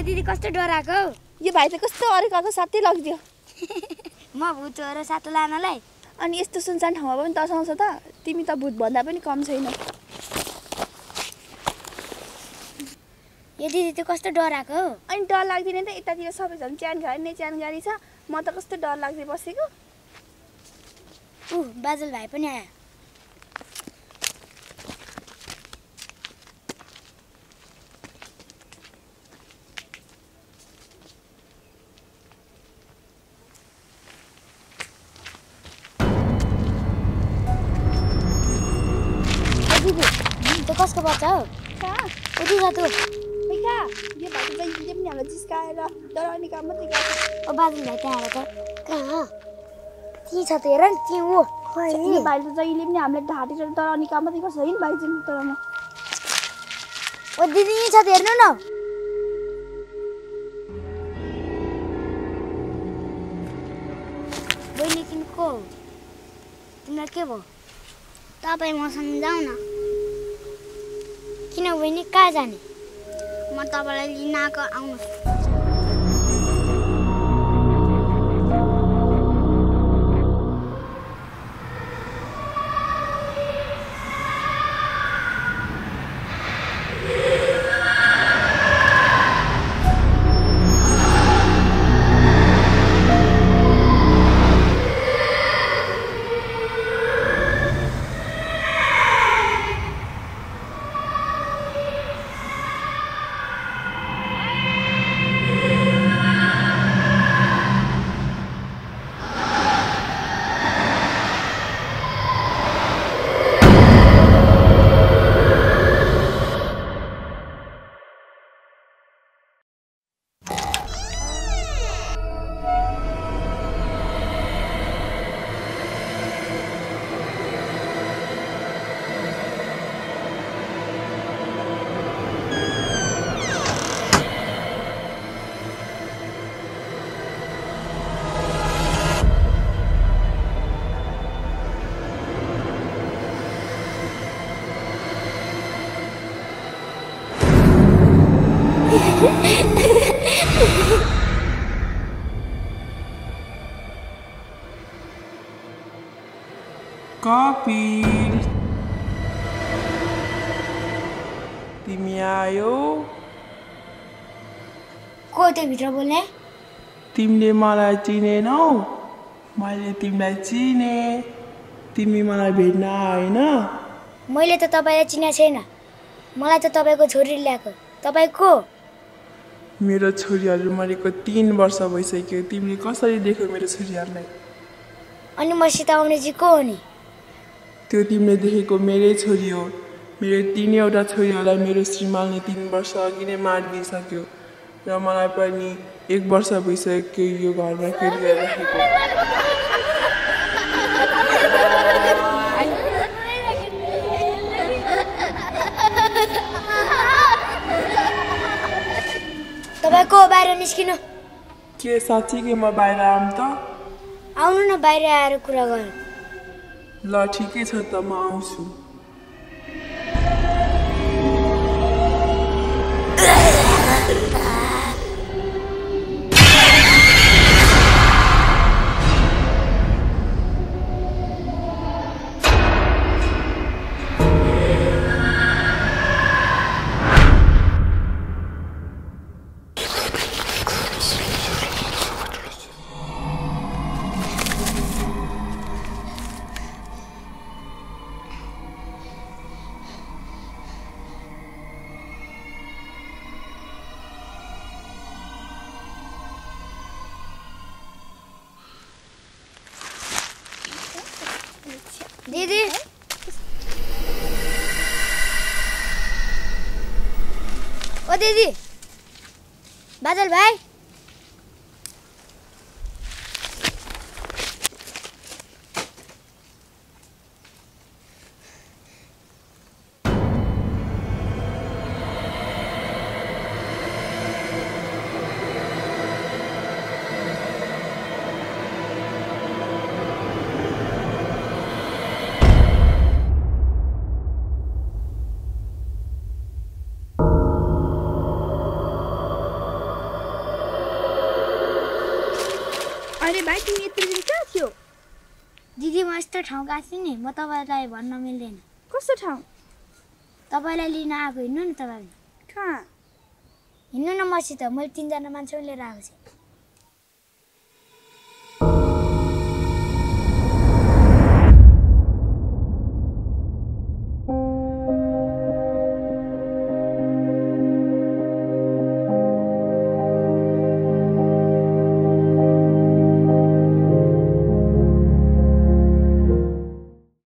दिदी कस्तो डराएको यो भाइ त कस्तो अरेकाको साथै लगिदियो म भूत हो र साथो लानलाई अनि यस्तो सुनसान ठाउँमा पनि तसाउँछ त तिमी त भूत भन्दा पनि कम छैन यो दिदी त कस्तो डराएको अनि डर लाग्दैन त यतातिर सबैजना च्यान गाडी छ म त कस्तो डर लाग्दै बसेको बादल भाइ पनि आयो कसको बच्चा हो उठी जा तँ यो भाइ चाहिँ हिजो पनि हामीलाई जिस्काएर डराउने काम मात्रै गर्छ ओ बादल भाइ त्यहाँ आएर त कहाँ ती छ त हेर नि ती हो यो भाइ त जहिले पनि हामीलाई ढाँटेर डराउने काम मात्रै गर्छ है भाइ चाहिँ डराउन ओ दिदी छ त हेर्नु न बहिनी तिमी को हो तिमीलाई के भयो तपाईँ मसँग जाऊ न किन बहिनी कहाँ जाने म तपाईँलाई लिन आएको आउनुहोस् कपिल तिमी आयो को त्यो भित्र बोल्ने तिमीले मलाई चिनेनौ मैले तिमीलाई चिने तिमी मलाई भेट्न आएन मैले त तपाईलाई चिनेको छैन मलाई त तपाईको छोरी ल्याएको तपाई को मेरो छोरीहरु मरेको 3 वर्ष भइसक्यो तिमीले कसरी देख्यौ मेरो छोरीहरुलाई अनि मसित आउने जी को हो नि त्यो तिमीले देखेको मेरै छोरी हो मेरो 3 वटा छोरीहरुलाई मेरो श्रीमानले 3 वर्ष अघि नै मारिदिसक्यो र मलाई पनि 1 वर्ष भइसक्यो यो घरमा फेरि राखेको तपाईको बाहिर निस्किनु के साच्चै म बाहिर आम त आउनु न बाहिर आएर कुरा गरौँ ल ठिकै छ त म आउँछु दीदी ओ दीदी बादल भाइ भाइ तिमी यत्रो दिन कहाँ थियो दिदी म यस्तो ठाउँ गएको छु नि म तपाईँलाई भन्न मिल्दैन कस्तो ठाउँ तपाईँलाई लिन आएको हिँड्नु नि तपाईँ कहाँ हिँड्नु न मसित मैले 3 जना मान्छे लिएर आएको छु